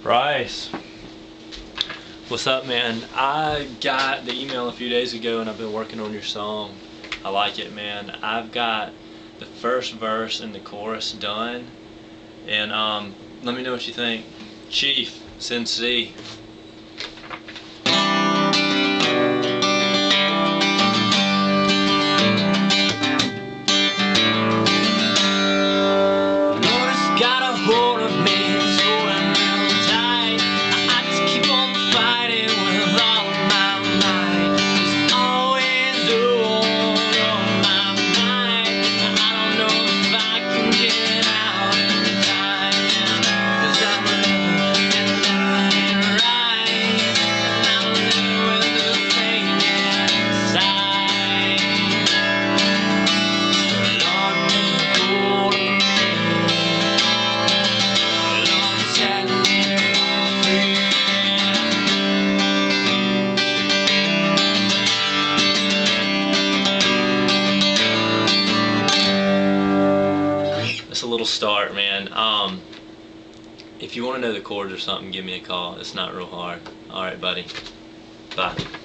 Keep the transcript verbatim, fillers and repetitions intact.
Bryce, what's up, man? I got the email a few days ago and I've been working on your song. I like it, man. I've got the first verse and the chorus done, and um, let me know what you think. Chief, Sin C. A little start, man. Um, if you want to know the chords or something, give me a call. It's not real hard. Alright, buddy. Bye.